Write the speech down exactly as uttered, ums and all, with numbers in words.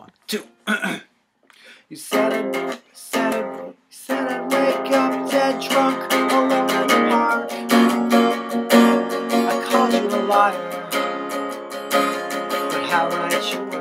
One, two. You said it, you said it, you said I'd wake up dead drunk alone in the park. I called you a liar, but how right you were.